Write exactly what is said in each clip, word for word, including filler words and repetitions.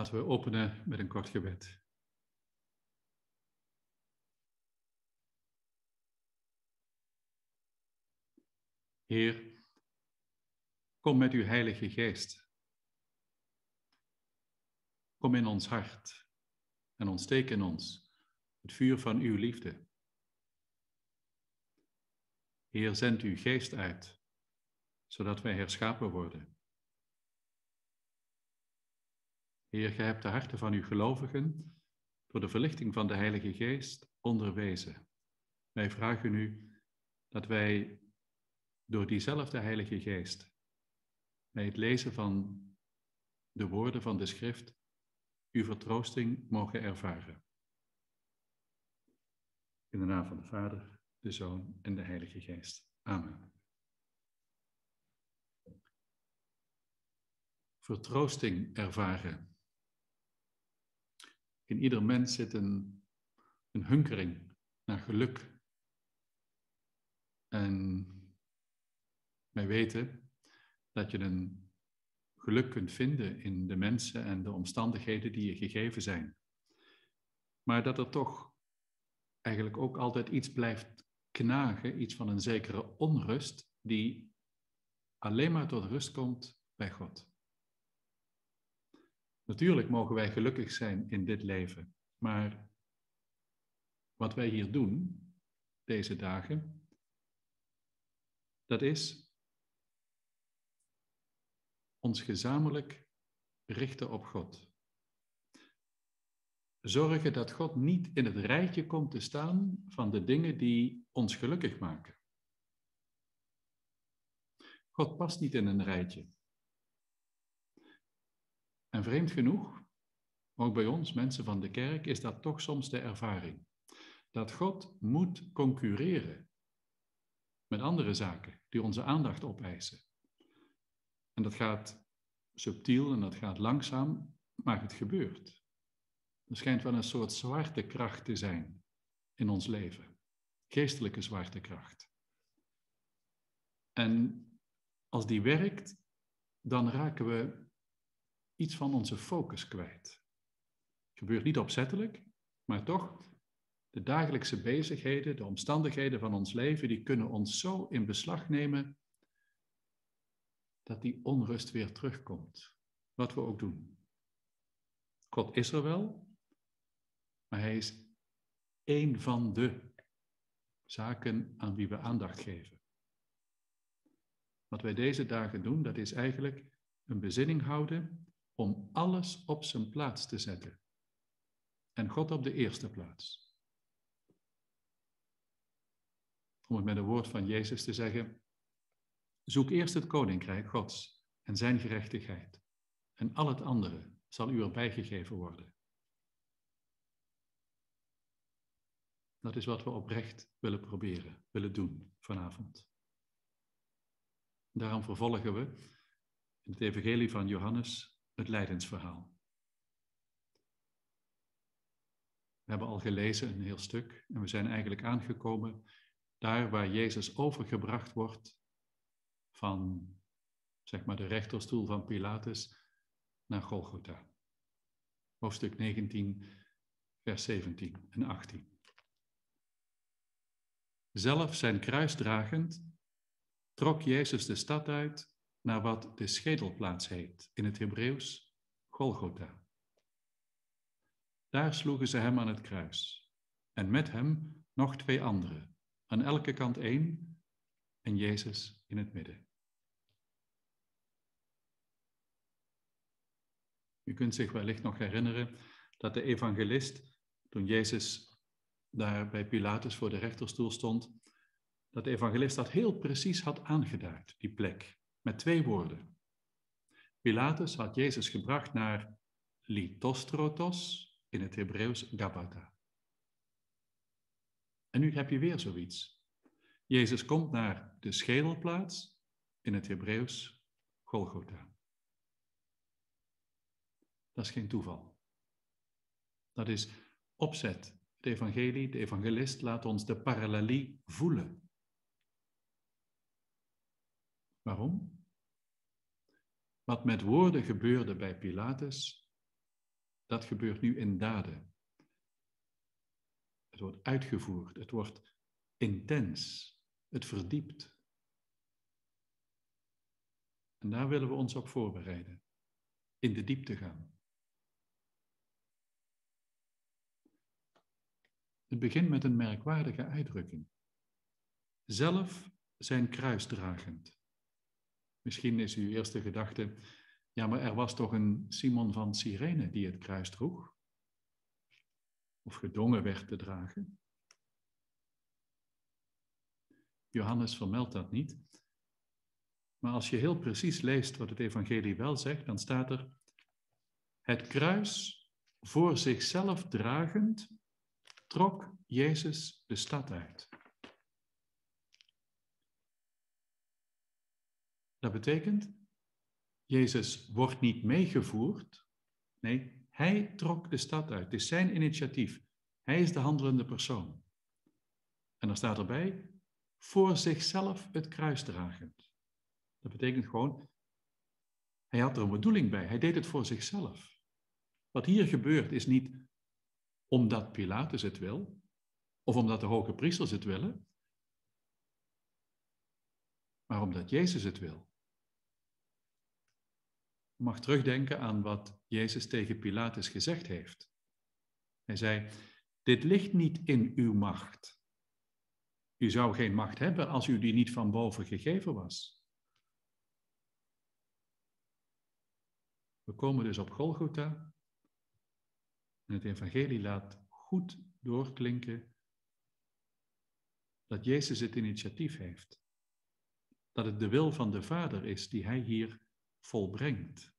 Laten we openen met een kort gebed. Heer, kom met uw Heilige Geest. Kom in ons hart en ontsteek in ons het vuur van uw liefde. Heer, zend uw Geest uit, zodat wij herschapen worden. Heer, gij hebt de harten van uw gelovigen door de verlichting van de Heilige Geest onderwezen. Wij vragen u dat wij door diezelfde Heilige Geest bij het lezen van de woorden van de schrift uw vertroosting mogen ervaren. In de naam van de Vader, de Zoon en de Heilige Geest. Amen. Vertroosting ervaren. In ieder mens zit een, een hunkering naar geluk. En wij weten dat je een geluk kunt vinden in de mensen en de omstandigheden die je gegeven zijn. Maar dat er toch eigenlijk ook altijd iets blijft knagen, iets van een zekere onrust die alleen maar tot rust komt bij God. Natuurlijk mogen wij gelukkig zijn in dit leven, maar wat wij hier doen, deze dagen, dat is ons gezamenlijk richten op God. Zorgen dat God niet in het rijtje komt te staan van de dingen die ons gelukkig maken. God past niet in een rijtje. En vreemd genoeg, ook bij ons, mensen van de kerk, is dat toch soms de ervaring. Dat God moet concurreren met andere zaken die onze aandacht opeisen. En dat gaat subtiel en dat gaat langzaam, maar het gebeurt. Er schijnt wel een soort zwaartekracht te zijn in ons leven. Geestelijke zwaartekracht. En als die werkt, dan raken we iets van onze focus kwijt. Het gebeurt niet opzettelijk, maar toch, de dagelijkse bezigheden, de omstandigheden van ons leven, die kunnen ons zo in beslag nemen dat die onrust weer terugkomt. Wat we ook doen. God is er wel, maar hij is één van de zaken aan wie we aandacht geven. Wat wij deze dagen doen, dat is eigenlijk een bezinning houden om alles op zijn plaats te zetten. En God op de eerste plaats. Om het met een woord van Jezus te zeggen, zoek eerst het koninkrijk Gods en zijn gerechtigheid. En al het andere zal u erbij gegeven worden. Dat is wat we oprecht willen proberen, willen doen vanavond. Daarom vervolgen we in het evangelie van Johannes het lijdensverhaal. We hebben al gelezen een heel stuk en we zijn eigenlijk aangekomen daar waar Jezus overgebracht wordt van, zeg maar, de rechterstoel van Pilatus naar Golgotha. Hoofdstuk negentien, vers zeventien en achttien. Zelf zijn kruis dragend, trok Jezus de stad uit naar wat de schedelplaats heet, in het Hebreeuws Golgotha. Daar sloegen ze hem aan het kruis, en met hem nog twee anderen, aan elke kant één, en Jezus in het midden. U kunt zich wellicht nog herinneren dat de evangelist, toen Jezus daar bij Pilatus voor de rechterstoel stond, dat de evangelist dat heel precies had aangeduid, die plek, met twee woorden. Pilatus had Jezus gebracht naar Lithostrotos, in het Hebreeuws Gabbatha. En nu heb je weer zoiets. Jezus komt naar de schedelplaats, in het Hebreeuws Golgotha. Dat is geen toeval. Dat is opzet. Het evangelie, de evangelist laat ons de parallelie voelen. Waarom? Wat met woorden gebeurde bij Pilatus, dat gebeurt nu in daden. Het wordt uitgevoerd, het wordt intens, het verdiept. En daar willen we ons op voorbereiden, in de diepte gaan. Het begint met een merkwaardige uitdrukking. Zelf zijn kruisdragend. Misschien is uw eerste gedachte, ja, maar er was toch een Simon van Cyrene die het kruis droeg? Of gedwongen werd te dragen? Johannes vermeldt dat niet. Maar als je heel precies leest wat het evangelie wel zegt, dan staat er: het kruis voor zichzelf dragend trok Jezus de stad uit. Dat betekent, Jezus wordt niet meegevoerd. Nee, hij trok de stad uit. Het is zijn initiatief. Hij is de handelende persoon. En er staat erbij, voor zichzelf het kruis dragend. Dat betekent gewoon, hij had er een bedoeling bij. Hij deed het voor zichzelf. Wat hier gebeurt is niet omdat Pilatus het wil, of omdat de hoge priesters het willen, maar omdat Jezus het wil. Je mag terugdenken aan wat Jezus tegen Pilatus gezegd heeft. Hij zei, dit ligt niet in uw macht. U zou geen macht hebben als u die niet van boven gegeven was. We komen dus op Golgotha en het evangelie laat goed doorklinken dat Jezus het initiatief heeft. Dat het de wil van de Vader is die hij hier volbrengt.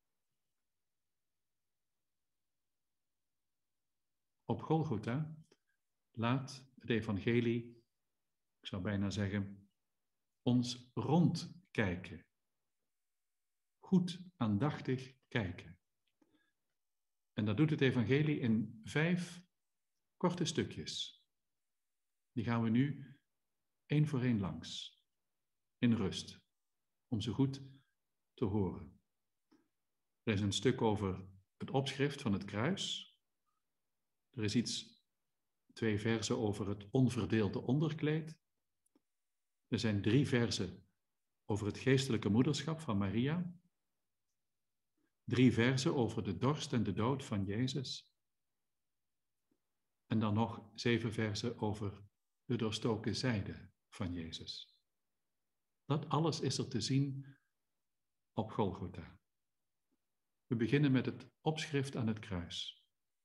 Op Golgotha laat het evangelie, ik zou bijna zeggen, ons rondkijken. Goed aandachtig kijken. En dat doet het evangelie in vijf korte stukjes. Die gaan we nu één voor één langs. In rust. Om ze goed te horen. Er is een stuk over het opschrift van het kruis. Er is iets, twee verzen over het onverdeelde onderkleed. Er zijn drie verzen over het geestelijke moederschap van Maria. Drie verzen over de dorst en de dood van Jezus. En dan nog zeven verzen over de doorstoken zijde van Jezus. Dat alles is er te zien op Golgotha. We beginnen met het opschrift aan het kruis.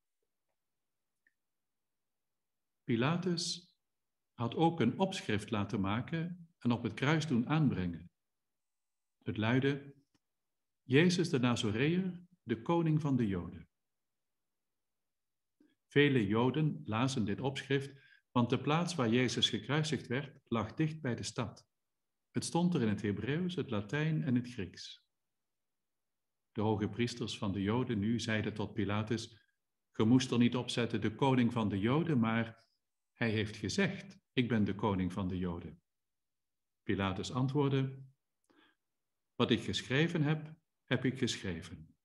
Pilatus had ook een opschrift laten maken en op het kruis doen aanbrengen. Het luidde, Jezus de Nazoreër, de koning van de Joden. Vele Joden lazen dit opschrift, want de plaats waar Jezus gekruisigd werd, lag dicht bij de stad. Het stond er in het Hebreeuws, het Latijn en het Grieks. De hoge priesters van de Joden nu zeiden tot Pilatus, ge moest er niet opzetten de koning van de Joden, maar hij heeft gezegd, ik ben de koning van de Joden. Pilatus antwoordde, wat ik geschreven heb, heb ik geschreven.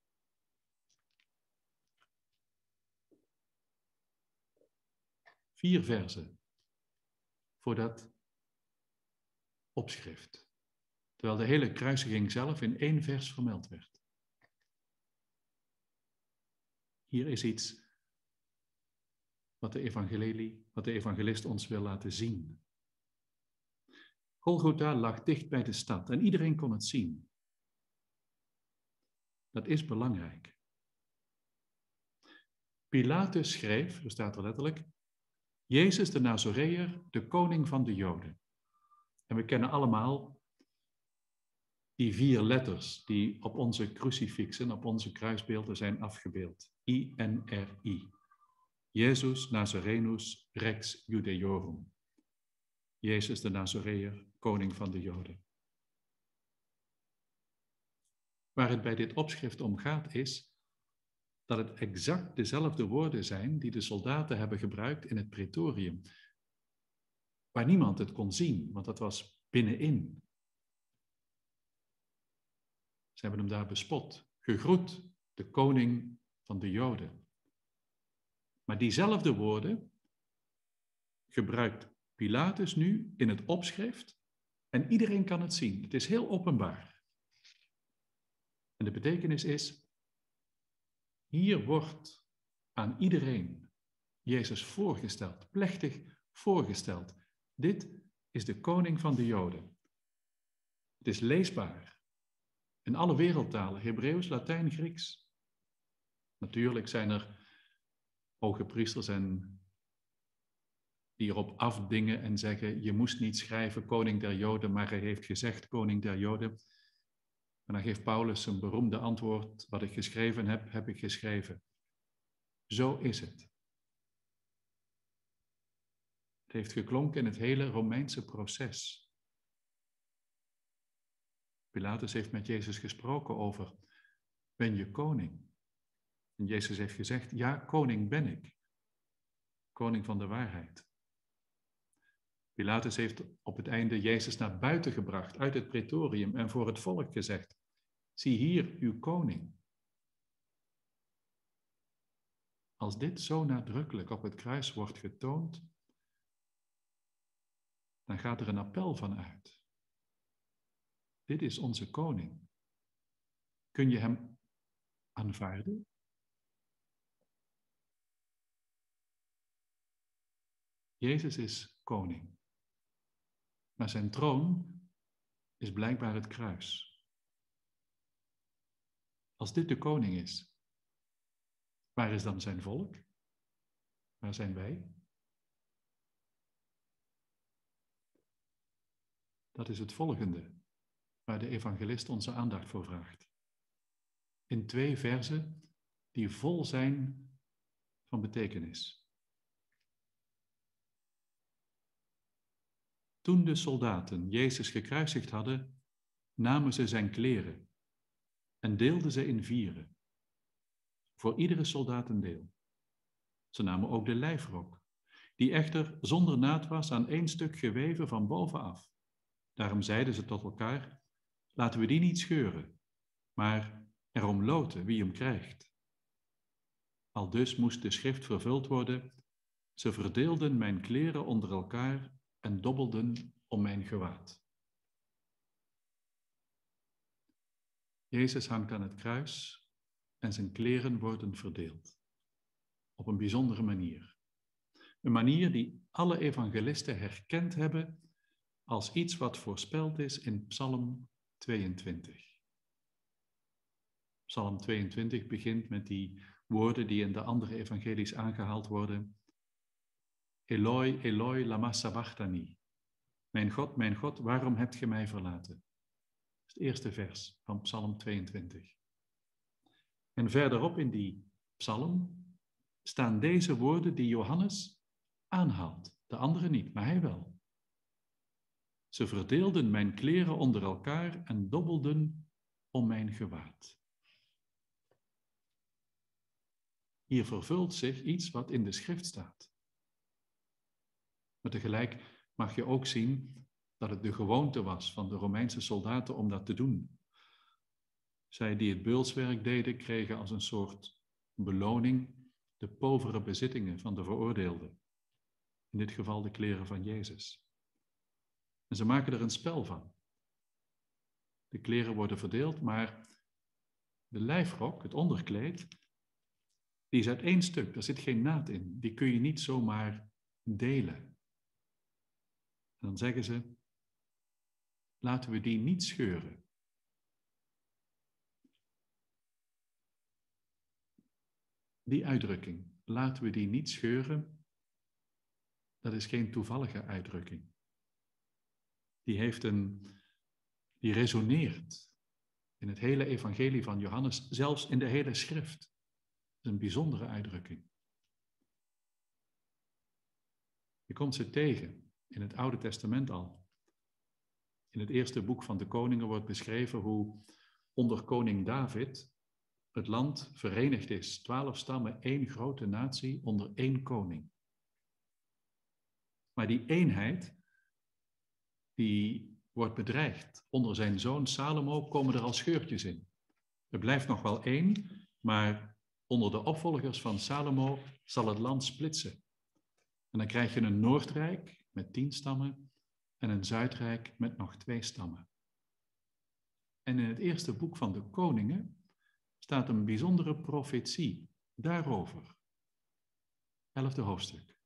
Vier verzen voor dat opschrift, terwijl de hele kruisiging zelf in één vers vermeld werd. Hier is iets wat de evangelie, wat de evangelist ons wil laten zien. Golgotha lag dicht bij de stad en iedereen kon het zien. Dat is belangrijk. Pilatus schreef, er staat er letterlijk, Jezus de Nazoreër, de koning van de Joden. En we kennen allemaal die vier letters die op onze crucifixen, op onze kruisbeelden zijn afgebeeld. I N R I. Jezus Nazarenus Rex Judeorum. Jezus de Nazoreër, koning van de Joden. Waar het bij dit opschrift om gaat is dat het exact dezelfde woorden zijn die de soldaten hebben gebruikt in het praetorium. Waar niemand het kon zien, want dat was binnenin. Ze hebben hem daar bespot. Gegroet, de koning van de Joden. Maar diezelfde woorden gebruikt Pilatus nu in het opschrift en iedereen kan het zien. Het is heel openbaar. En de betekenis is, hier wordt aan iedereen Jezus voorgesteld, plechtig voorgesteld. Dit is de koning van de Joden. Het is leesbaar in alle wereldtalen, Hebreeuws, Latijn, Grieks. Natuurlijk zijn er hoge priesters en die erop afdingen en zeggen, je moest niet schrijven koning der Joden, maar hij heeft gezegd koning der Joden. En dan geeft Paulus een beroemde antwoord, wat ik geschreven heb, heb ik geschreven. Zo is het. Het heeft geklonken in het hele Romeinse proces. Pilatus heeft met Jezus gesproken over, ben je koning? En Jezus heeft gezegd, ja, koning ben ik. Koning van de waarheid. Pilatus heeft op het einde Jezus naar buiten gebracht, uit het praetorium en voor het volk gezegd, zie hier uw koning. Als dit zo nadrukkelijk op het kruis wordt getoond, dan gaat er een appel van uit. Dit is onze koning. Kun je hem aanvaarden? Jezus is koning. Maar zijn troon is blijkbaar het kruis. Als dit de koning is, waar is dan zijn volk? Waar zijn wij? Dat is het volgende waar de evangelist onze aandacht voor vraagt. In twee verzen die vol zijn van betekenis. Toen de soldaten Jezus gekruisigd hadden, namen ze zijn kleren en deelden ze in vieren. Voor iedere soldaat een deel. Ze namen ook de lijfrok, die echter zonder naad was aan één stuk geweven van bovenaf. Daarom zeiden ze tot elkaar, laten we die niet scheuren, maar erom loten wie hem krijgt. Aldus moest de schrift vervuld worden, ze verdeelden mijn kleren onder elkaar en dobbelden om mijn gewaad. Jezus hangt aan het kruis en zijn kleren worden verdeeld. Op een bijzondere manier. Een manier die alle evangelisten herkend hebben als iets wat voorspeld is in Psalm tweeëntwintig. Psalm tweeëntwintig begint met die woorden die in de andere evangelies aangehaald worden. Eloi, Eloi, lama sabachthani. Mijn God, mijn God, waarom hebt ge mij verlaten? Dat is het eerste vers van Psalm tweeëntwintig. En verderop in die psalm staan deze woorden die Johannes aanhaalt. De anderen niet, maar hij wel. Ze verdeelden mijn kleren onder elkaar en dobbelden om mijn gewaad. Hier vervult zich iets wat in de schrift staat. Maar tegelijk mag je ook zien dat het de gewoonte was van de Romeinse soldaten om dat te doen. Zij die het beulswerk deden, kregen als een soort beloning de povere bezittingen van de veroordeelde. In dit geval de kleren van Jezus. En ze maken er een spel van. De kleren worden verdeeld, maar de lijfrok, het onderkleed, die is uit één stuk. Daar zit geen naad in. Die kun je niet zomaar delen. En dan zeggen ze, laten we die niet scheuren. Die uitdrukking, laten we die niet scheuren, dat is geen toevallige uitdrukking. Die heeft een, die resoneert in het hele evangelie van Johannes, zelfs in de hele schrift. Dat is een bijzondere uitdrukking. Je komt ze tegen in het Oude Testament al. In het eerste boek van de Koningen wordt beschreven hoe onder koning David het land verenigd is. Twaalf stammen, één grote natie onder één koning. Maar die eenheid, die wordt bedreigd. Onder zijn zoon Salomo komen er al scheurtjes in. Er blijft nog wel één, maar onder de opvolgers van Salomo zal het land splitsen. En dan krijg je een Noordrijk met tien stammen en een Zuidrijk met nog twee stammen. En in het eerste boek van de Koningen staat een bijzondere profetie daarover. Elfde hoofdstuk.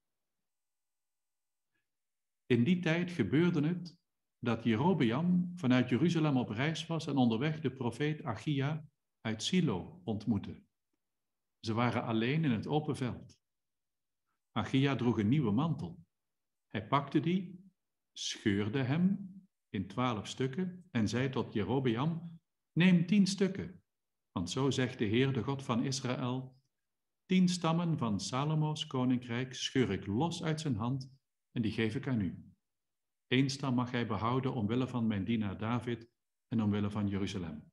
In die tijd gebeurde het dat Jerobeam vanuit Jeruzalem op reis was en onderweg de profeet Achia uit Silo ontmoette. Ze waren alleen in het open veld. Achia droeg een nieuwe mantel. Hij pakte die, scheurde hem in twaalf stukken en zei tot Jerobeam: neem tien stukken, want zo zegt de Heer, de God van Israël: tien stammen van Salomo's koninkrijk scheur ik los uit zijn hand en die geef ik aan u. Eén stam mag hij behouden omwille van mijn dienaar David en omwille van Jeruzalem.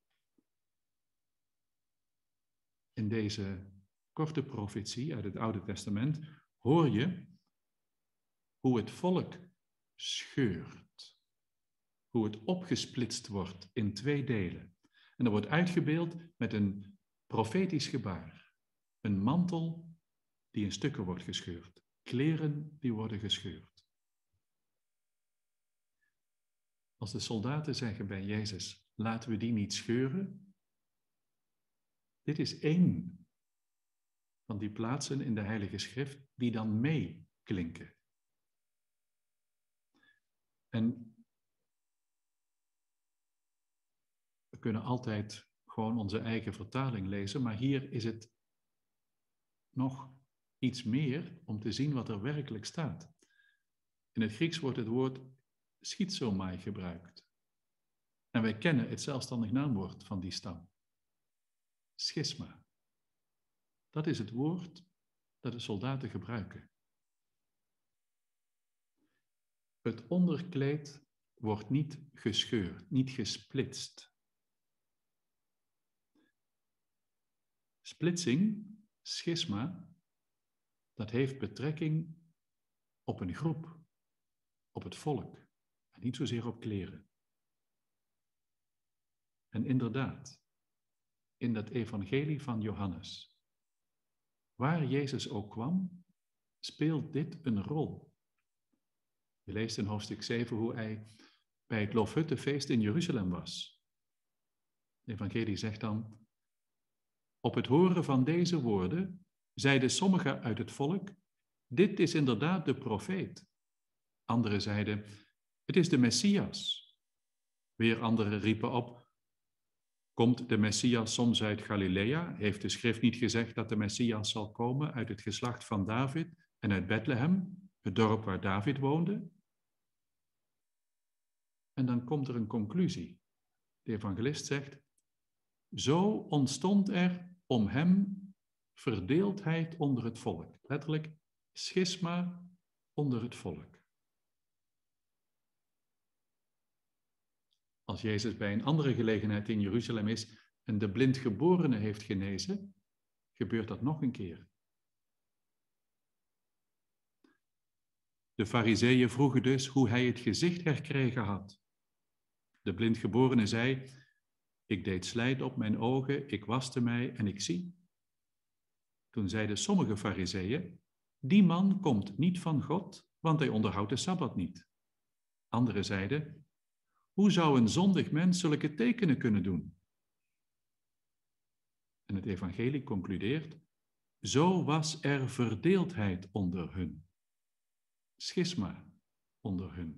In deze korte profetie uit het Oude Testament hoor je hoe het volk scheurt. Hoe het opgesplitst wordt in twee delen. En dat wordt uitgebeeld met een profetisch gebaar. Een mantel die in stukken wordt gescheurd. Kleren die worden gescheurd. Als de soldaten zeggen bij Jezus: laten we die niet scheuren. Dit is één van die plaatsen in de Heilige Schrift die dan meeklinken. En we kunnen altijd gewoon onze eigen vertaling lezen, maar hier is het nog iets meer om te zien wat er werkelijk staat. In het Grieks wordt het woord schizomai gebruikt. En wij kennen het zelfstandig naamwoord van die stam. Schisma. Dat is het woord dat de soldaten gebruiken. Het onderkleed wordt niet gescheurd, niet gesplitst. Splitsing, schisma, dat heeft betrekking op een groep, op het volk, en niet zozeer op kleren. En inderdaad, in dat evangelie van Johannes, waar Jezus ook kwam, speelt dit een rol. Je leest in hoofdstuk zeven hoe hij bij het Loofhuttenfeest in Jeruzalem was. De evangelie zegt dan: op het horen van deze woorden zeiden sommigen uit het volk: dit is inderdaad de profeet. Anderen zeiden: het is de Messias. Weer anderen riepen op: komt de Messias soms uit Galilea? Heeft de schrift niet gezegd dat de Messias zal komen uit het geslacht van David en uit Bethlehem, het dorp waar David woonde? En dan komt er een conclusie. De evangelist zegt: zo ontstond er om hem verdeeldheid onder het volk. Letterlijk schisma onder het volk. Als Jezus bij een andere gelegenheid in Jeruzalem is en de blindgeborene heeft genezen, gebeurt dat nog een keer. De Farizeeën vroegen dus hoe hij het gezicht herkregen had. De blindgeborene zei: ik deed slijt op mijn ogen, ik waste mij en ik zie. Toen zeiden sommige Farizeeën: die man komt niet van God, want hij onderhoudt de Sabbat niet. Anderen zeiden: hoe zou een zondig mens zulke tekenen kunnen doen? En het evangelie concludeert: zo was er verdeeldheid onder hun. Schisma onder hun.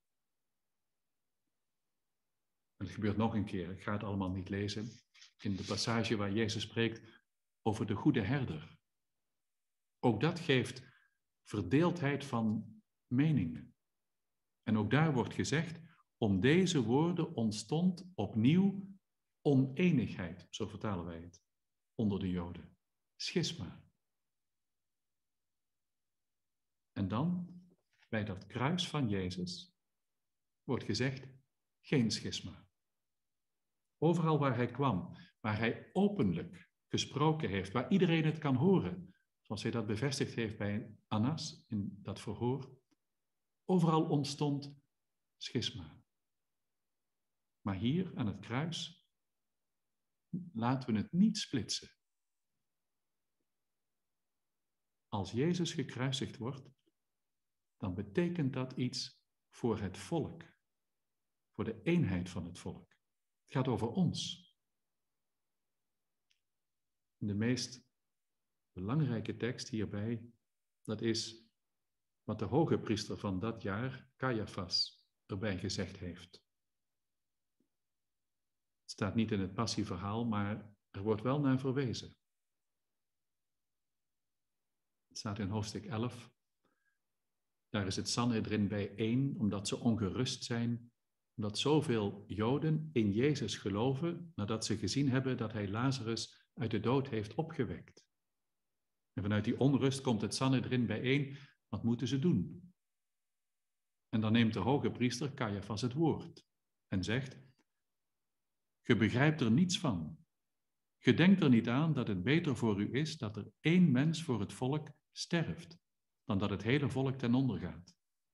En het gebeurt nog een keer, ik ga het allemaal niet lezen, in de passage waar Jezus spreekt over de goede herder. Ook dat geeft verdeeldheid van meningen. En ook daar wordt gezegd: om deze woorden ontstond opnieuw oneenigheid, zo vertalen wij het, onder de Joden. Schisma. En dan, bij dat kruis van Jezus, wordt gezegd: geen schisma. Overal waar hij kwam, waar hij openlijk gesproken heeft, waar iedereen het kan horen, zoals hij dat bevestigd heeft bij Annas in dat verhoor, overal ontstond schisma. Maar hier aan het kruis laten we het niet splitsen. als Jezus gekruisigd wordt, dan betekent dat iets voor het volk. Voor de eenheid van het volk. Het gaat over ons. De meest belangrijke tekst hierbij, dat is wat de hoge priester van dat jaar, Caiaphas, erbij gezegd heeft. Het staat niet in het passieverhaal, maar er wordt wel naar verwezen. Het staat in hoofdstuk elf. Daar is het Sanhedrin bijeen, omdat ze ongerust zijn, omdat zoveel Joden in Jezus geloven, nadat ze gezien hebben dat hij Lazarus uit de dood heeft opgewekt. En vanuit die onrust komt het Sanhedrin bijeen, wat moeten ze doen? En dan neemt de hoge priester Caiaphas het woord en zegt: "Ge begrijpt er niets van. Ge denkt er niet aan dat het beter voor u is dat er één mens voor het volk sterft, dan dat het hele volk ten onder gaat."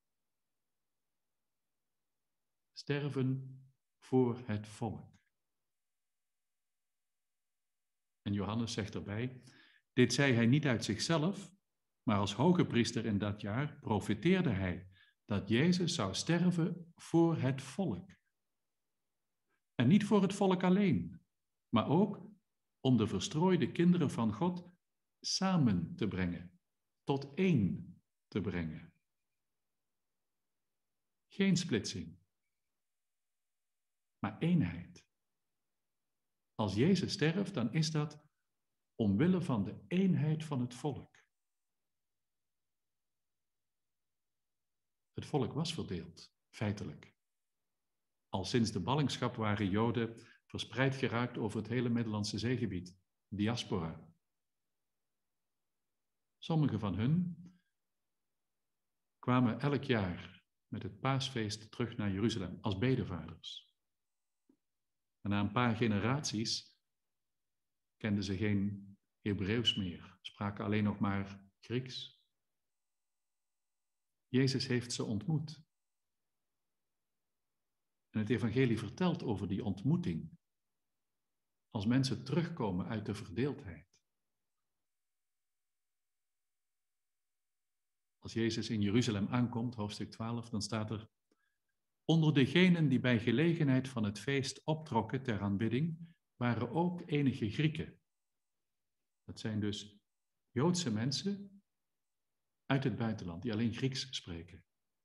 Sterven voor het volk. En Johannes zegt erbij: "Dit zei hij niet uit zichzelf, maar als hoge priester in dat jaar profeteerde hij dat Jezus zou sterven voor het volk. En niet voor het volk alleen, maar ook om de verstrooide kinderen van God samen te brengen, tot één te brengen. Geen splitsing, maar eenheid. Als Jezus sterft, dan is dat omwille van de eenheid van het volk. Het volk was verdeeld, feitelijk. Al sinds de ballingschap waren Joden verspreid geraakt over het hele Middellandse zeegebied, diaspora. Sommigen van hun kwamen elk jaar met het paasfeest terug naar Jeruzalem als bedevaders. En na een paar generaties kenden ze geen Hebreeuws meer, spraken alleen nog maar Grieks. Jezus heeft ze ontmoet. En het evangelie vertelt over die ontmoeting. Als mensen terugkomen uit de verdeeldheid. Als Jezus in Jeruzalem aankomt, hoofdstuk twaalf, dan staat er: "Onder degenen die bij gelegenheid van het feest optrokken ter aanbidding, waren ook enige Grieken." Dat zijn dus Joodse mensen uit het buitenland, die alleen Grieks spreken.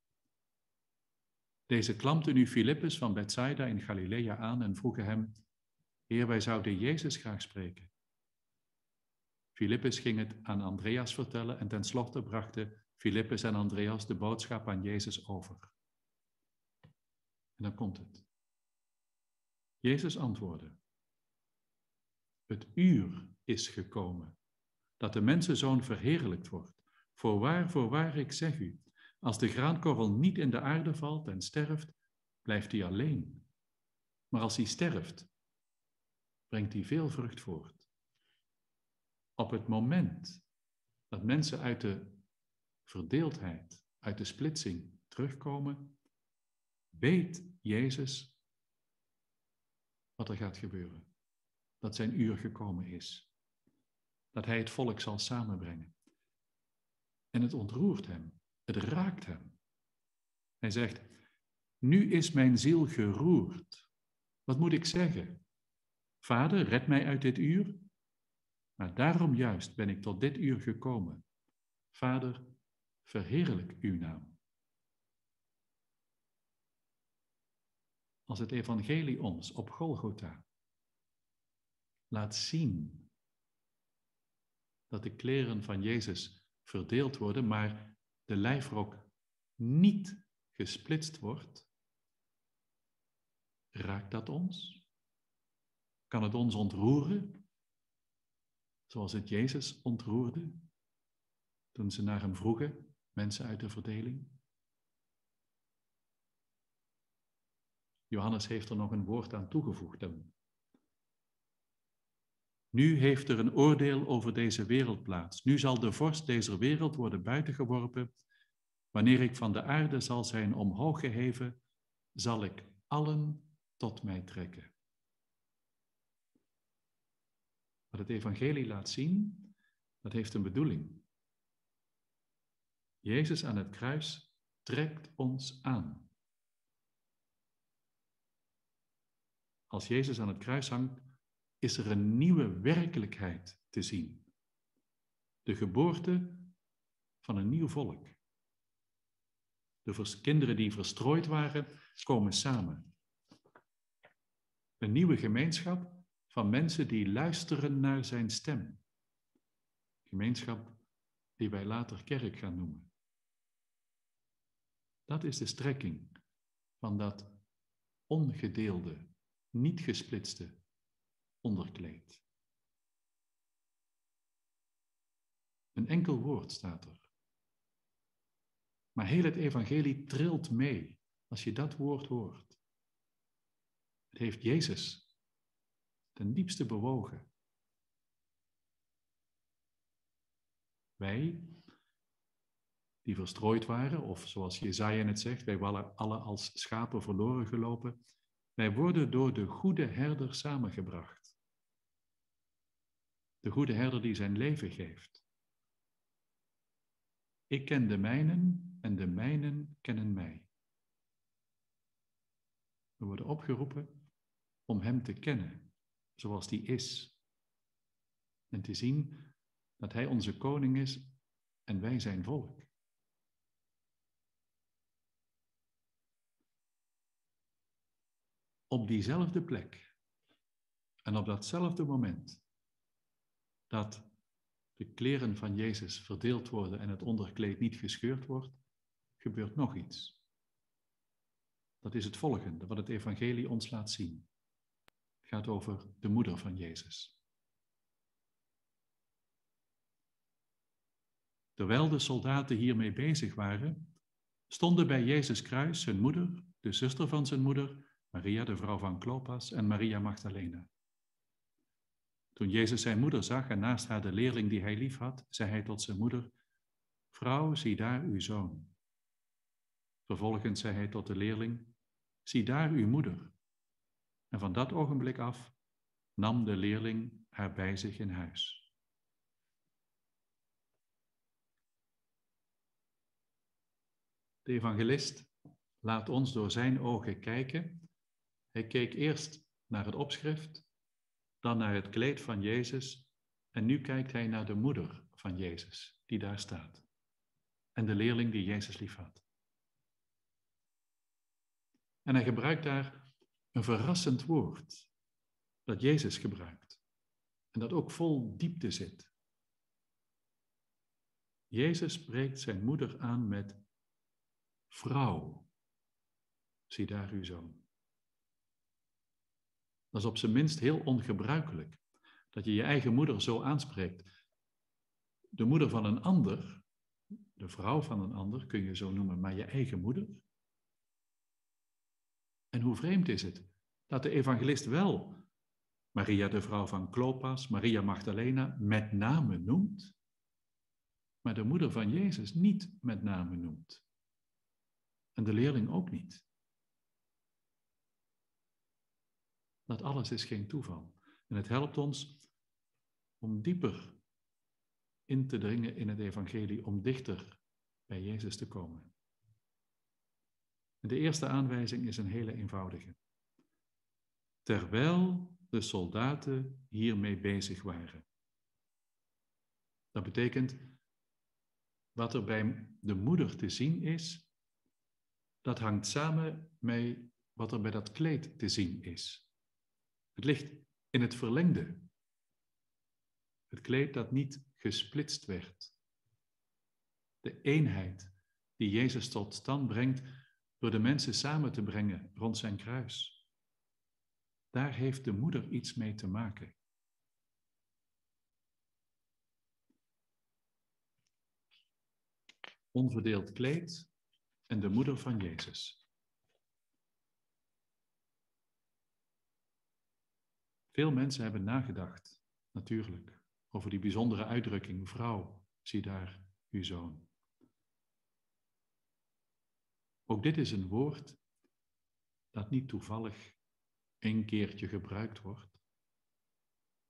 Deze klampten nu Filippus van Bethsaida in Galilea aan en vroegen hem: "Heer, wij zouden Jezus graag spreken." Filippus ging het aan Andreas vertellen en tenslotte brachten Filippus en Andreas de boodschap aan Jezus over. En dan komt het. Jezus antwoordde: "Het uur is gekomen dat de mensenzoon verheerlijkt wordt. Voorwaar, voorwaar, ik zeg u, als de graankorrel niet in de aarde valt en sterft, blijft hij alleen. Maar als hij sterft, brengt hij veel vrucht voort." Op het moment dat mensen uit de verdeeldheid, uit de splitsing terugkomen, weet Jezus wat er gaat gebeuren. Dat zijn uur gekomen is. Dat hij het volk zal samenbrengen. En het ontroert hem. Het raakt hem. Hij zegt: "Nu is mijn ziel geroerd. Wat moet ik zeggen? Vader, red mij uit dit uur. Maar daarom juist ben ik tot dit uur gekomen. Vader, verheerlijk uw naam." Als het evangelie ons op Golgotha laat zien dat de kleren van Jezus verdeeld worden, maar de lijfrok niet gesplitst wordt, raakt dat ons? Kan het ons ontroeren, zoals het Jezus ontroerde toen ze naar hem vroegen, mensen uit de verdeling? Johannes heeft er nog een woord aan toegevoegd. Nu heeft er een oordeel over deze wereld plaats. Nu zal de vorst deze wereld worden buitengeworpen. Wanneer ik van de aarde zal zijn omhoog geheven, zal ik allen tot mij trekken. Wat het evangelie laat zien, dat heeft een bedoeling. Jezus aan het kruis trekt ons aan. Als Jezus aan het kruis hangt, is er een nieuwe werkelijkheid te zien. De geboorte van een nieuw volk. De vers- kinderen die verstrooid waren, komen samen. Een nieuwe gemeenschap van mensen die luisteren naar zijn stem. Gemeenschap die wij later kerk gaan noemen. Dat is de strekking van dat ongedeelde, niet gesplitste onderkleed. Een enkel woord staat er. Maar heel het evangelie trilt mee als je dat woord hoort. Het heeft Jezus ten diepste bewogen. Wij, die verstrooid waren, of zoals Jesaja het zegt, wij waren alle als schapen verloren gelopen, wij worden door de goede herder samengebracht. De goede herder die zijn leven geeft. Ik ken de mijnen en de mijnen kennen mij. We worden opgeroepen om hem te kennen, zoals die is. En te zien dat hij onze koning is en wij zijn volk. Op diezelfde plek en op datzelfde moment dat de kleren van Jezus verdeeld worden en het onderkleed niet gescheurd wordt, gebeurt nog iets. Dat is het volgende, wat het evangelie ons laat zien. Het gaat over de moeder van Jezus. Terwijl de soldaten hiermee bezig waren, stonden bij Jezus' kruis zijn moeder, de zuster van zijn moeder, Maria, de vrouw van Klopas, en Maria Magdalena. Toen Jezus zijn moeder zag en naast haar de leerling die hij lief had, zei hij tot zijn moeder: Vrouw, zie daar uw zoon. Vervolgens zei hij tot de leerling: Zie daar uw moeder. En van dat ogenblik af nam de leerling haar bij zich in huis. De evangelist laat ons door zijn ogen kijken. Hij keek eerst naar het opschrift, dan naar het kleed van Jezus en nu kijkt hij naar de moeder van Jezus die daar staat en de leerling die Jezus lief had. En hij gebruikt daar een verrassend woord dat Jezus gebruikt en dat ook vol diepte zit. Jezus spreekt zijn moeder aan met vrouw, zie daar uw zoon. Dat is op zijn minst heel ongebruikelijk, dat je je eigen moeder zo aanspreekt. De moeder van een ander, de vrouw van een ander kun je zo noemen, maar je eigen moeder. En hoe vreemd is het dat de evangelist wel Maria, de vrouw van Klopas, Maria Magdalena met name noemt, maar de moeder van Jezus niet met name noemt. En de leerling ook niet. Dat alles is geen toeval. En het helpt ons om dieper in te dringen in het evangelie, om dichter bij Jezus te komen. En de eerste aanwijzing is een hele eenvoudige. Terwijl de soldaten hiermee bezig waren. Dat betekent, wat er bij de moeder te zien is, dat hangt samen met wat er bij dat kleed te zien is. Het ligt in het verlengde. Het kleed dat niet gesplitst werd. De eenheid die Jezus tot stand brengt door de mensen samen te brengen rond zijn kruis. Daar heeft de moeder iets mee te maken. Onverdeeld kleed en de moeder van Jezus. Veel mensen hebben nagedacht, natuurlijk, over die bijzondere uitdrukking, vrouw, zie daar uw zoon. Ook dit is een woord dat niet toevallig een keertje gebruikt wordt,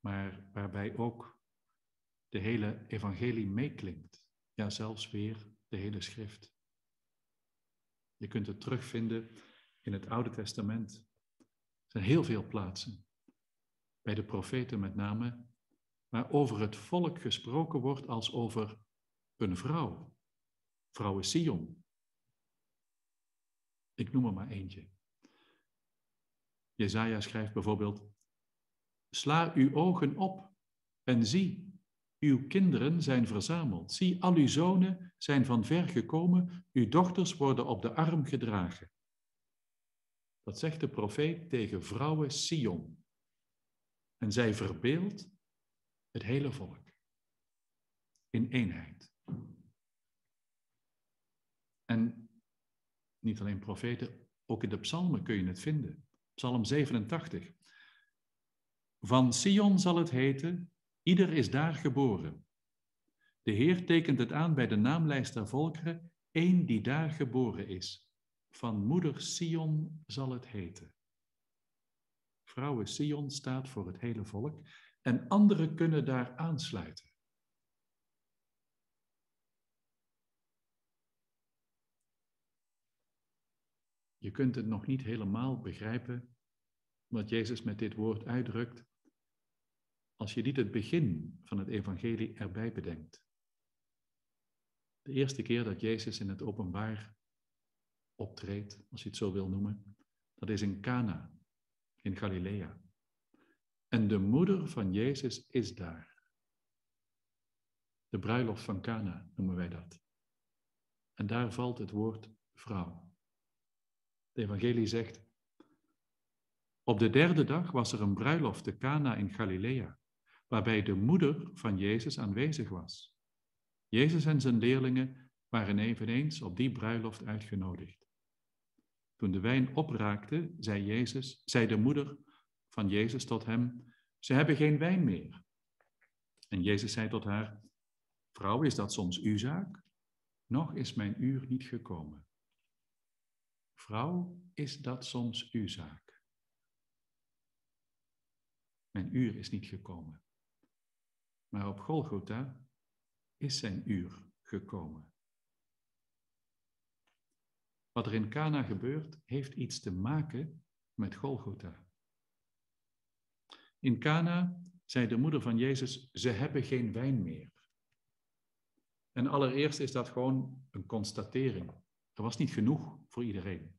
maar waarbij ook de hele evangelie meeklinkt. Ja, zelfs weer de hele schrift. Je kunt het terugvinden in het Oude Testament. Er zijn heel veel plaatsen, bij de profeten met name, waar over het volk gesproken wordt als over een vrouw. Vrouwe Sion. Ik noem er maar eentje. Jesaja schrijft bijvoorbeeld: sla uw ogen op en zie, uw kinderen zijn verzameld. Zie, al uw zonen zijn van ver gekomen, uw dochters worden op de arm gedragen. Dat zegt de profeet tegen vrouwe Sion. En zij verbeeldt het hele volk in eenheid. En niet alleen profeten, ook in de psalmen kun je het vinden. Psalm zevenentachtig. Van Sion zal het heten, ieder is daar geboren. De Heer tekent het aan bij de naamlijst der volkeren, één die daar geboren is. Van moeder Sion zal het heten. Vrouwe Sion staat voor het hele volk en anderen kunnen daar aansluiten. Je kunt het nog niet helemaal begrijpen wat Jezus met dit woord uitdrukt, als je niet het begin van het evangelie erbij bedenkt. De eerste keer dat Jezus in het openbaar optreedt, als je het zo wil noemen, dat is in Cana, in Galilea. En de moeder van Jezus is daar. De bruiloft van Cana noemen wij dat. En daar valt het woord vrouw. Het evangelie zegt: op de derde dag was er een bruiloft te Cana in Galilea, waarbij de moeder van Jezus aanwezig was. Jezus en zijn leerlingen waren eveneens op die bruiloft uitgenodigd. Toen de wijn opraakte, zei Jezus, zei de moeder van Jezus tot hem: ze hebben geen wijn meer. En Jezus zei tot haar: vrouw, is dat soms uw zaak? Nog is mijn uur niet gekomen. Vrouw, is dat soms uw zaak? Mijn uur is niet gekomen. Maar op Golgotha is zijn uur gekomen. Wat er in Cana gebeurt, heeft iets te maken met Golgotha. In Cana zei de moeder van Jezus: ze hebben geen wijn meer. En allereerst is dat gewoon een constatering. Er was niet genoeg voor iedereen.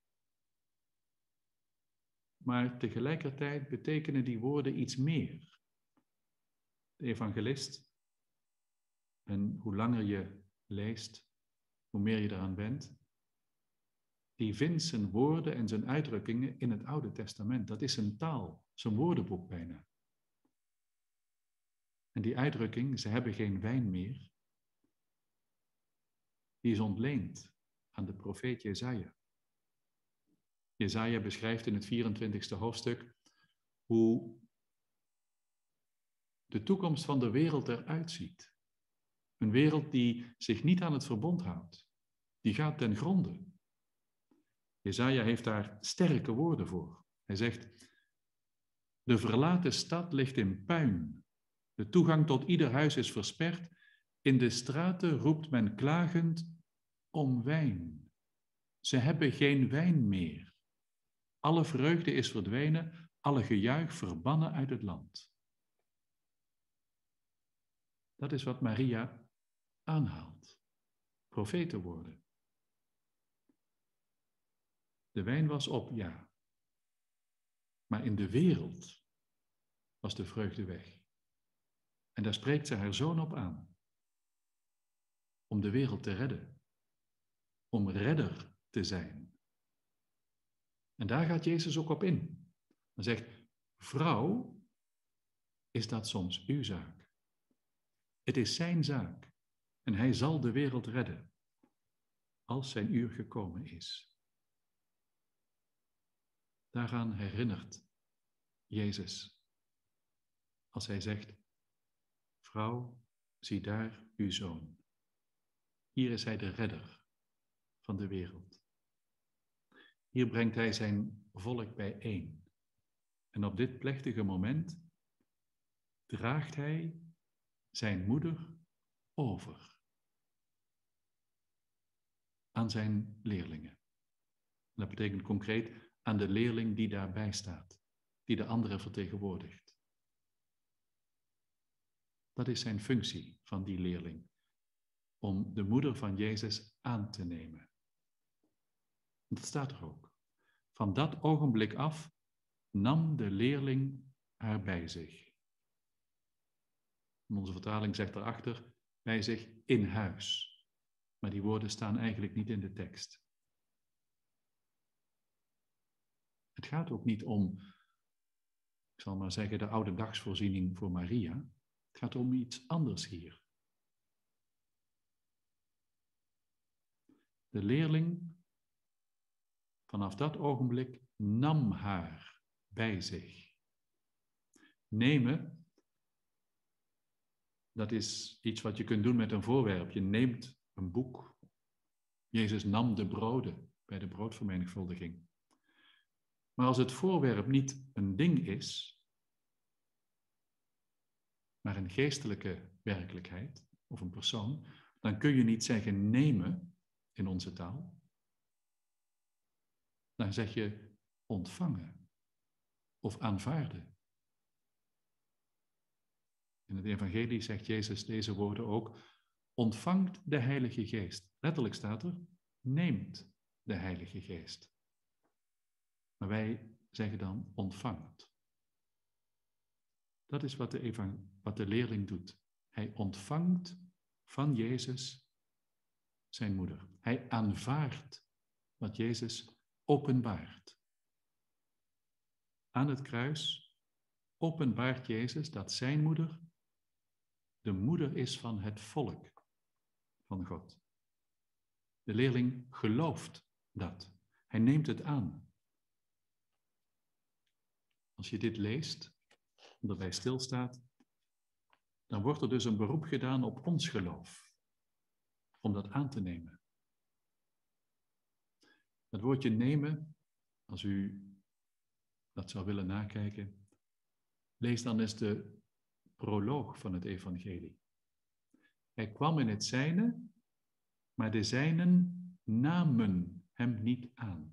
Maar tegelijkertijd betekenen die woorden iets meer. De evangelist, en hoe langer je leest, hoe meer je eraan bent, die vindt zijn woorden en zijn uitdrukkingen in het Oude Testament. Dat is zijn taal, zijn woordenboek bijna. En die uitdrukking, ze hebben geen wijn meer, die is ontleend aan de profeet Jesaja. Jesaja beschrijft in het vierentwintigste hoofdstuk hoe de toekomst van de wereld eruit ziet. Een wereld die zich niet aan het verbond houdt. Die gaat ten gronde. Jesaja heeft daar sterke woorden voor. Hij zegt: de verlaten stad ligt in puin. De toegang tot ieder huis is versperd. In de straten roept men klagend om wijn. Ze hebben geen wijn meer. Alle vreugde is verdwenen, alle gejuich verbannen uit het land. Dat is wat Maria aanhaalt. Profetenwoorden. De wijn was op, ja. Maar in de wereld was de vreugde weg. En daar spreekt ze haar zoon op aan. Om de wereld te redden. Om redder te zijn. En daar gaat Jezus ook op in. Hij zegt: vrouw, is dat soms uw zaak? Het is zijn zaak. En hij zal de wereld redden. Als zijn uur gekomen is. Daaraan herinnert Jezus. Als hij zegt: vrouw, zie daar uw zoon. Hier is hij de redder van de wereld. Hier brengt hij zijn volk bijeen. En op dit plechtige moment draagt hij zijn moeder over. aan zijn leerlingen. En dat betekent concreet aan de leerling die daarbij staat, die de anderen vertegenwoordigt. Dat is zijn functie van die leerling, om de moeder van Jezus aan te nemen. Dat staat er ook. Van dat ogenblik af nam de leerling haar bij zich. En onze vertaling zegt erachter, bij zich in huis. Maar die woorden staan eigenlijk niet in de tekst. Het gaat ook niet om, ik zal maar zeggen, de oude dagsvoorziening voor Maria. Het gaat om iets anders hier. De leerling, vanaf dat ogenblik, nam haar bij zich. Nemen, dat is iets wat je kunt doen met een voorwerp. Je neemt een boek. Jezus nam de broden bij de broodvermenigvuldiging. Maar als het voorwerp niet een ding is, maar een geestelijke werkelijkheid of een persoon, dan kun je niet zeggen nemen in onze taal. Dan zeg je ontvangen of aanvaarden. In het evangelie zegt Jezus deze woorden ook, ontvangt de Heilige Geest. Letterlijk staat er, neemt de Heilige Geest. Maar wij zeggen dan ontvangt. Dat is wat de, evang- wat de leerling doet. Hij ontvangt van Jezus zijn moeder. Hij aanvaardt wat Jezus openbaart. Aan het kruis openbaart Jezus dat zijn moeder de moeder is van het volk van God. De leerling gelooft dat. Hij neemt het aan. Als je dit leest, en erbij stilstaat, dan wordt er dus een beroep gedaan op ons geloof, om dat aan te nemen. Het woordje nemen, als u dat zou willen nakijken, lees dan eens de proloog van het evangelie. Hij kwam in het zijne, maar de zijnen namen hem niet aan.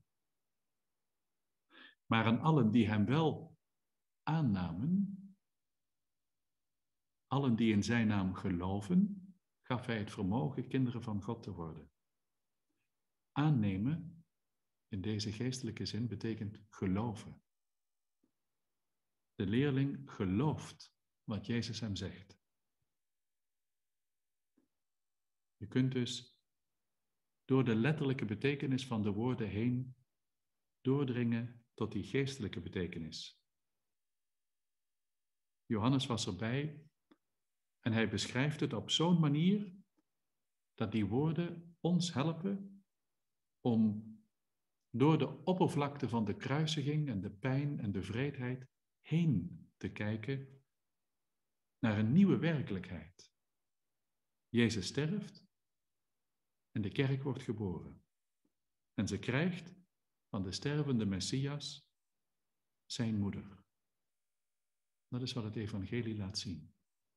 Maar aan allen die hem wel aannamen, allen die in zijn naam geloven, gaf hij het vermogen kinderen van God te worden. Aannemen, in deze geestelijke zin, betekent geloven. De leerling gelooft wat Jezus hem zegt. Je kunt dus door de letterlijke betekenis van de woorden heen doordringen tot die geestelijke betekenis. Johannes was erbij en hij beschrijft het op zo'n manier dat die woorden ons helpen om door de oppervlakte van de kruisiging en de pijn en de wreedheid heen te kijken naar een nieuwe werkelijkheid. Jezus sterft en de kerk wordt geboren. En ze krijgt van de stervende Messias zijn moeder. Dat is wat het evangelie laat zien.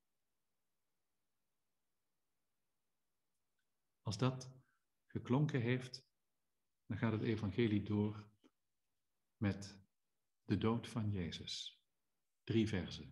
Als dat geklonken heeft, dan gaat het evangelie door met de dood van Jezus. Drie verzen.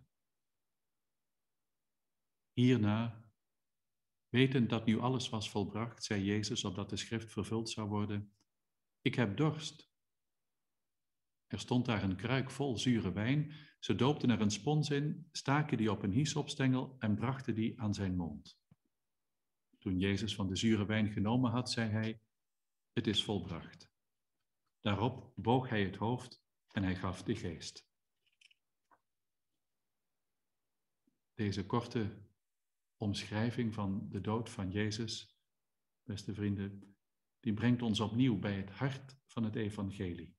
Hierna, wetend dat nu alles was volbracht, zei Jezus, opdat de schrift vervuld zou worden, ik heb dorst. Er stond daar een kruik vol zure wijn. Ze doopten er een spons in, staken die op een hyssopstengel en brachten die aan zijn mond. Toen Jezus van de zure wijn genomen had, zei hij, het is volbracht. Daarop boog hij het hoofd en hij gaf de geest. Deze korte omschrijving van de dood van Jezus, beste vrienden, die brengt ons opnieuw bij het hart van het evangelie.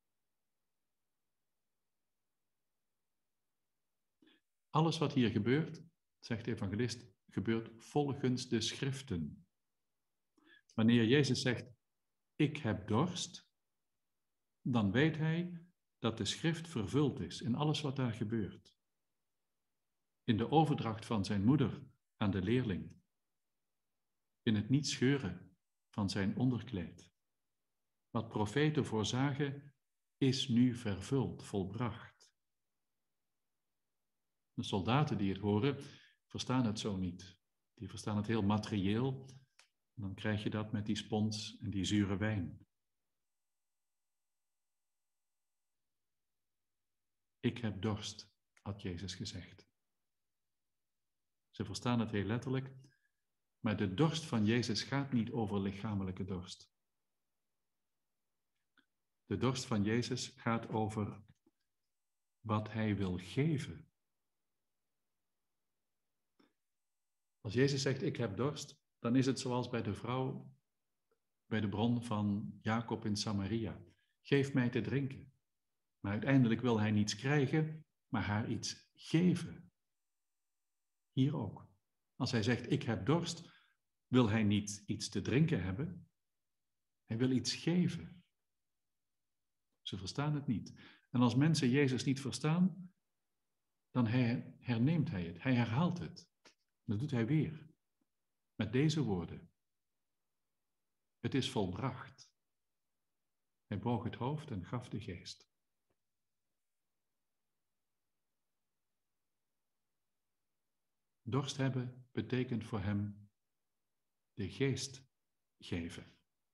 Alles wat hier gebeurt, zegt de evangelist, gebeurt volgens de schriften. Wanneer Jezus zegt, ik heb dorst, dan weet hij dat de schrift vervuld is in alles wat daar gebeurt. In de overdracht van zijn moeder aan de leerling. In het niet scheuren van zijn onderkleed. Wat profeten voorzagen, is nu vervuld, volbracht. De soldaten die het horen, verstaan het zo niet. Die verstaan het heel materieel. En dan krijg je dat met die spons en die zure wijn. Ik heb dorst, had Jezus gezegd. Ze verstaan het heel letterlijk, maar de dorst van Jezus gaat niet over lichamelijke dorst. De dorst van Jezus gaat over wat hij wil geven. Als Jezus zegt, ik heb dorst, dan is het zoals bij de vrouw bij de bron van Jacob in Samaria. Geef mij te drinken. Maar uiteindelijk wil hij niets krijgen, maar haar iets geven. Hier ook. Als hij zegt, ik heb dorst, wil hij niet iets te drinken hebben. Hij wil iets geven. Ze verstaan het niet. En als mensen Jezus niet verstaan, dan herneemt hij het. Hij herhaalt het. Dat doet hij weer. Met deze woorden. Het is volbracht. Hij boog het hoofd en gaf de geest. Dorst hebben betekent voor hem de geest geven.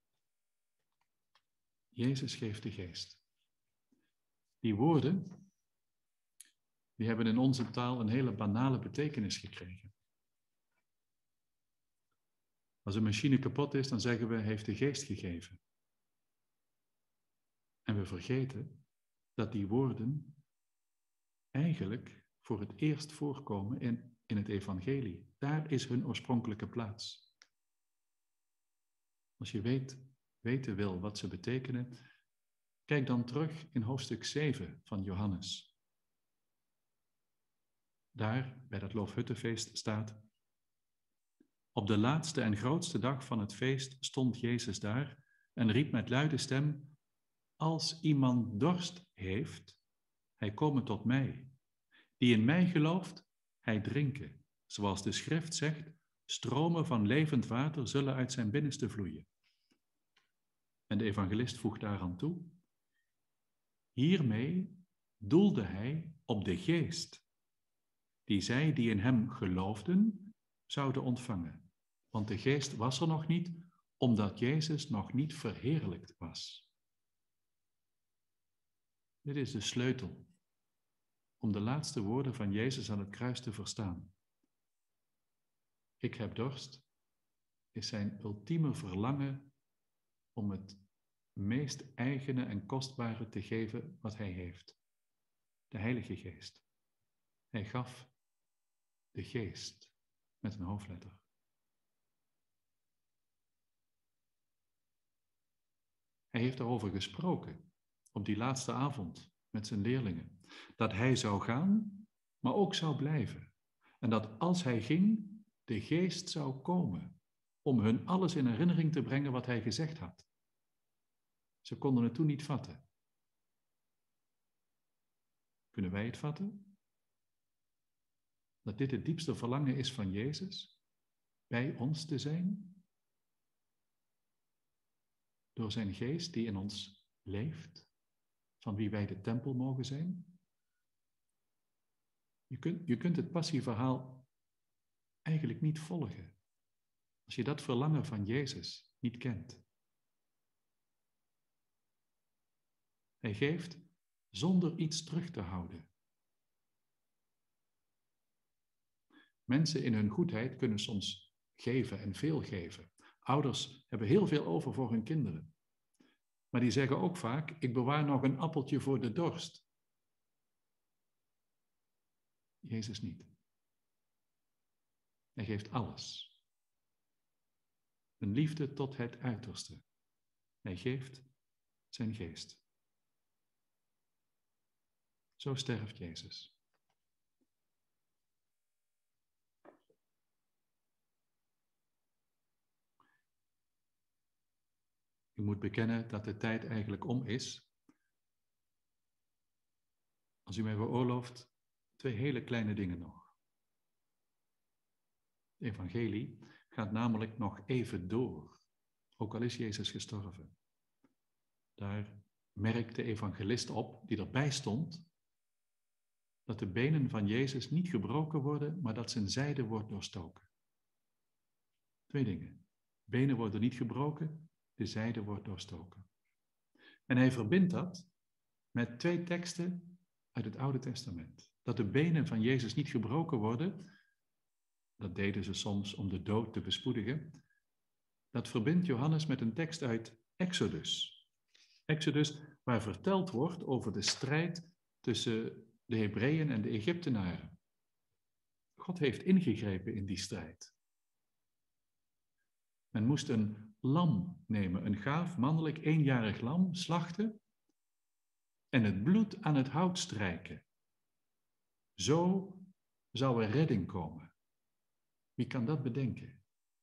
Jezus geeft de geest. Die woorden, die hebben in onze taal een hele banale betekenis gekregen. Als een machine kapot is, dan zeggen we, heeft de geest gegeven. En we vergeten dat die woorden eigenlijk voor het eerst voorkomen in, in het evangelie. Daar is hun oorspronkelijke plaats. Als je weet, weten wil wat ze betekenen, kijk dan terug in hoofdstuk zeven van Johannes. Daar, bij dat Loofhuttenfeest staat: op de laatste en grootste dag van het feest stond Jezus daar en riep met luide stem: als iemand dorst heeft, hij kome tot mij. Die in mij gelooft, hij drinken. Zoals de schrift zegt, stromen van levend water zullen uit zijn binnenste vloeien. En de evangelist voegt daaraan toe: hiermee doelde hij op de geest, die zij die in hem geloofden, zouden ontvangen. Want de geest was er nog niet, omdat Jezus nog niet verheerlijkt was. Dit is de sleutel om de laatste woorden van Jezus aan het kruis te verstaan. Ik heb dorst is zijn ultieme verlangen om het meest eigene en kostbare te geven wat hij heeft. De Heilige Geest. Hij gaf de Geest met een hoofdletter. Hij heeft daarover gesproken op die laatste avond met zijn leerlingen. Dat hij zou gaan, maar ook zou blijven. En dat als hij ging, de Geest zou komen om hun alles in herinnering te brengen wat hij gezegd had. Ze konden het toen niet vatten. Kunnen wij het vatten? Dat dit het diepste verlangen is van Jezus, bij ons te zijn, door zijn Geest die in ons leeft, van wie wij de tempel mogen zijn. Je kunt, je kunt het passieverhaal eigenlijk niet volgen, als je dat verlangen van Jezus niet kent. Hij geeft zonder iets terug te houden. Mensen in hun goedheid kunnen soms geven en veel geven. Ouders hebben heel veel over voor hun kinderen. Maar die zeggen ook vaak, ik bewaar nog een appeltje voor de dorst. Jezus niet. Hij geeft alles. Een liefde tot het uiterste. Hij geeft zijn geest. Zo sterft Jezus. Ik moet bekennen dat de tijd eigenlijk om is. Als u mij veroorlooft, twee hele kleine dingen nog. Het evangelie gaat namelijk nog even door. ook al is Jezus gestorven. Daar merkt de evangelist op, die erbij stond, dat de benen van Jezus niet gebroken worden, maar dat zijn zijde wordt doorstoken. Twee dingen. Benen worden niet gebroken, de zijde wordt doorstoken. En hij verbindt dat met twee teksten uit het Oude Testament. Dat de benen van Jezus niet gebroken worden, dat deden ze soms om de dood te bespoedigen. Dat verbindt Johannes met een tekst uit Exodus. Exodus, waar verteld wordt over de strijd tussen de Hebreeën en de Egyptenaren. God heeft ingegrepen in die strijd. Men moest een lam nemen, een gaaf mannelijk eenjarig lam, slachten en het bloed aan het hout strijken. Zo zou er redding komen. Wie kan dat bedenken?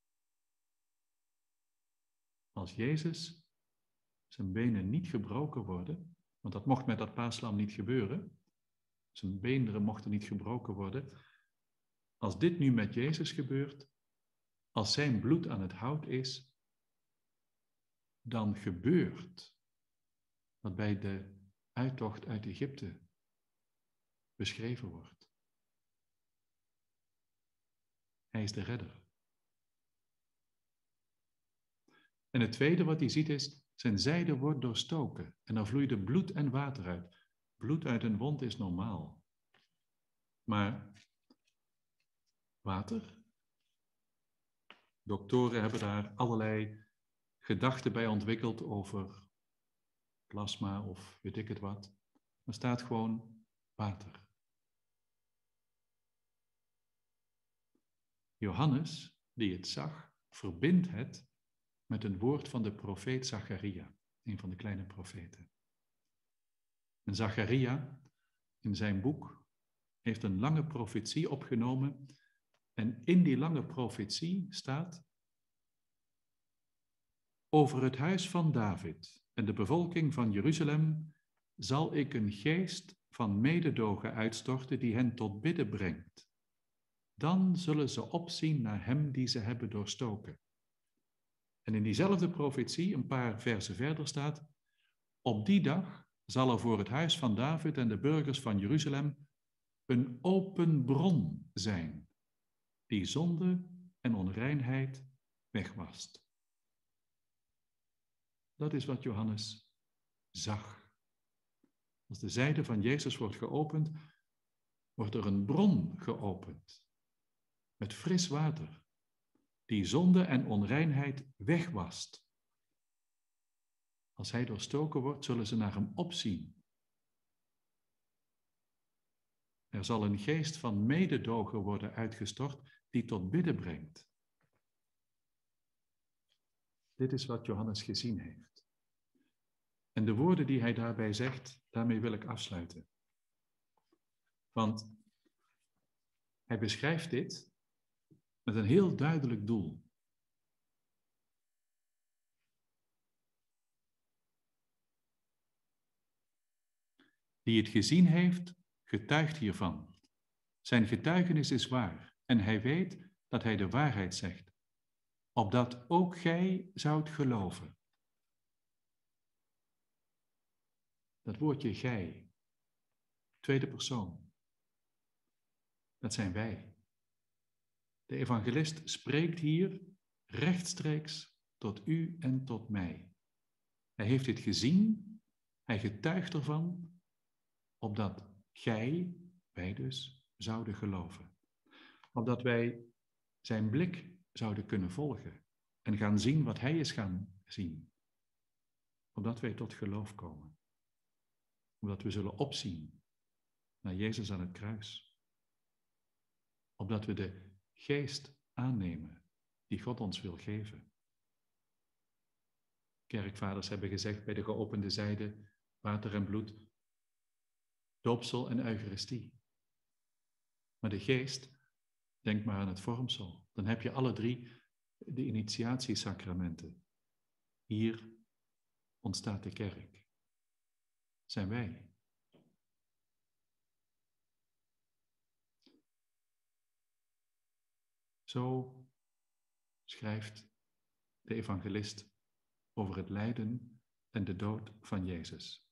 Als Jezus zijn benen niet gebroken worden, want dat mocht met dat paaslam niet gebeuren, zijn beenderen mochten niet gebroken worden. Als dit nu met Jezus gebeurt, als zijn bloed aan het hout is, dan gebeurt wat bij de uittocht uit Egypte beschreven wordt. Hij is de redder. En het tweede wat hij ziet is, zijn zijde wordt doorstoken en er vloeide bloed en water uit. Bloed uit een wond is normaal. Maar water? Doktoren hebben daar allerlei gedachten bij ontwikkeld over plasma of weet ik het wat. Er staat gewoon water. Johannes, die het zag, verbindt het met een woord van de profeet Zacharia, een van de kleine profeten. En Zacharia, in zijn boek, heeft een lange profetie opgenomen. En in die lange profetie staat: over het huis van David en de bevolking van Jeruzalem zal ik een geest van mededogen uitstorten die hen tot bidden brengt. Dan zullen ze opzien naar hem die ze hebben doorstoken. En in diezelfde profetie, een paar versen verder staat: op die dag zal er voor het huis van David en de burgers van Jeruzalem een open bron zijn, die zonde en onreinheid wegwast. Dat is wat Johannes zag. Als de zijde van Jezus wordt geopend, wordt er een bron geopend met fris water, die zonde en onreinheid wegwast. Als hij doorstoken wordt, zullen ze naar hem opzien. Er zal een geest van mededogen worden uitgestort die tot bidden brengt. Dit is wat Johannes gezien heeft. En de woorden die hij daarbij zegt, daarmee wil ik afsluiten. Want hij beschrijft dit met een heel duidelijk doel. Die het gezien heeft, getuigt hiervan. Zijn getuigenis is waar en hij weet dat hij de waarheid zegt, opdat ook gij zoudt geloven. Dat woordje gij, tweede persoon, dat zijn wij. De evangelist spreekt hier rechtstreeks tot u en tot mij. Hij heeft dit gezien, hij getuigt ervan, opdat gij, wij dus, zouden geloven. Opdat wij zijn blik zouden kunnen volgen en gaan zien wat hij is gaan zien. Opdat wij tot geloof komen. Opdat we zullen opzien naar Jezus aan het kruis. Opdat we de geest aannemen die God ons wil geven. Kerkvaders hebben gezegd bij de geopende zijde, water en bloed, doopsel en eucharistie. Maar de geest, denk maar aan het vormsel. Dan heb je alle drie de initiatiesacramenten. Hier ontstaat de kerk. Zijn wij. Zo schrijft de evangelist over het lijden en de dood van Jezus.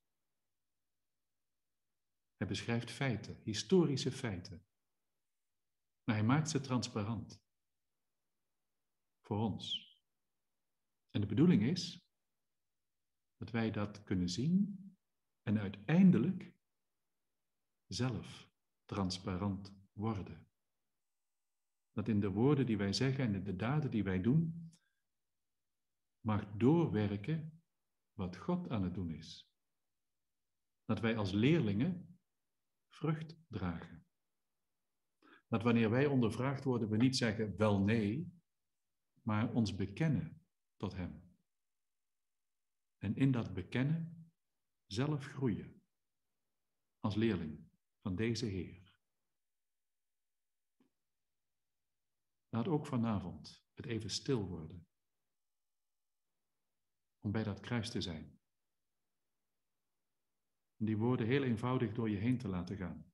Hij beschrijft feiten, historische feiten. Maar hij maakt ze transparant. Voor ons. En de bedoeling is dat wij dat kunnen zien en uiteindelijk zelf transparant worden. Dat in de woorden die wij zeggen en in de daden die wij doen, mag doorwerken wat God aan het doen is. Dat wij als leerlingen vrucht dragen. Dat wanneer wij ondervraagd worden, we niet zeggen wel nee, maar ons bekennen tot Hem. En in dat bekennen zelf groeien. Als leerling van deze Heer. Laat ook vanavond het even stil worden. Om bij dat kruis te zijn. En die woorden heel eenvoudig door je heen te laten gaan.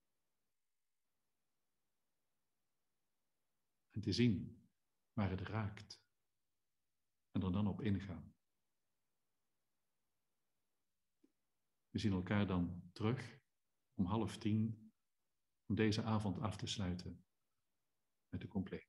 En te zien waar het raakt. En er dan op ingaan. We zien elkaar dan terug om half tien om deze avond af te sluiten met de compleet.